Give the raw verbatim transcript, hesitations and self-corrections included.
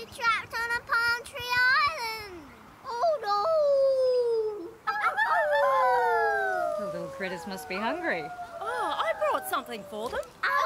We're trapped on a palm tree island. Oh no! The little critters must be hungry. Oh, I brought something for them. Oh,